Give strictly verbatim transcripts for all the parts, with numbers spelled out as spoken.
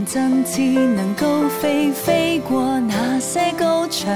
真只能高飛，飛過那些高牆。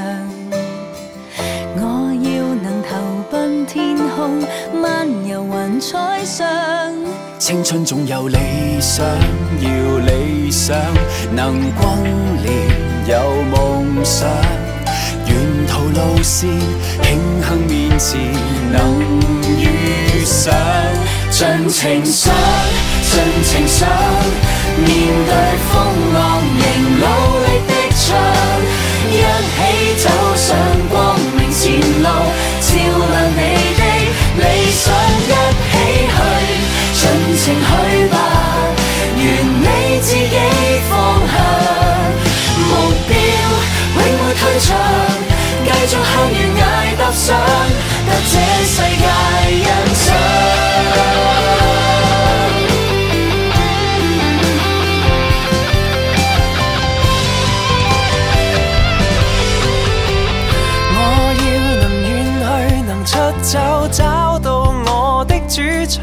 我要能投奔天空，漫遊雲彩上。 青春總有理想，要理想能轟烈有夢想。沿途路線慶幸面前能遇上，盡情想，盡情想，面對風浪仍努力的唱，一起走上光明前路，照亮你的理想，一起去，盡情去吧，願你自己方向，目標永沒退場，繼續向懸崖踏上，得這世界欣賞。我要能遠去，能出走，找到我的主場。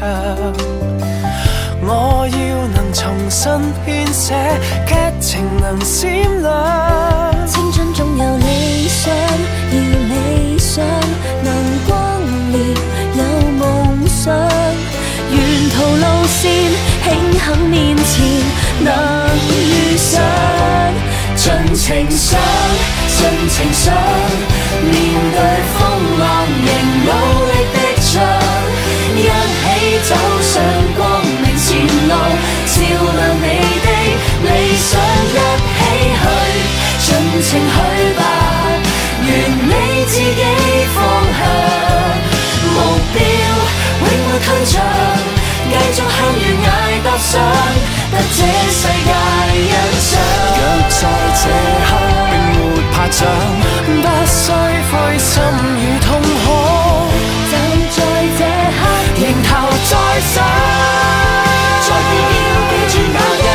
我要能重新編寫劇情，能閃亮。 青春總有理想，要理想能轟烈有夢想。沿途路線慶幸面前能遇上，盡情想，盡情想，面對風浪仍努力的唱，一起走上光明前路，照亮你的理想，一起去，盡情去吧，願你自己方向，目標永沒退場，繼續向懸崖踏上，得這世界欣賞。 若在這刻並沒拍掌，不需灰心與痛苦， 站在這刻迎頭再上，再別要記住那一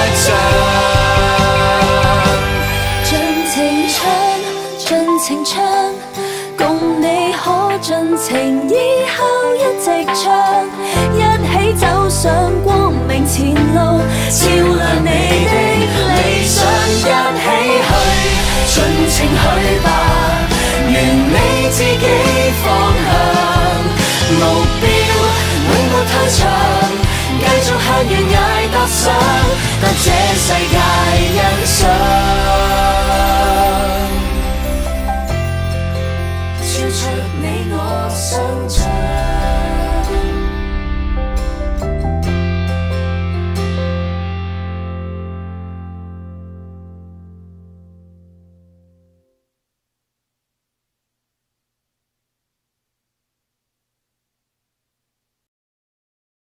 仗。 盡情唱，盡情唱，共你可盡情以後一直唱，一起走上光明前路，照亮你的理想，一起去，盡情去吧，願你自己方向，目標永沒退場，繼續向懸崖踏上，得這世界欣賞。照着你我想像。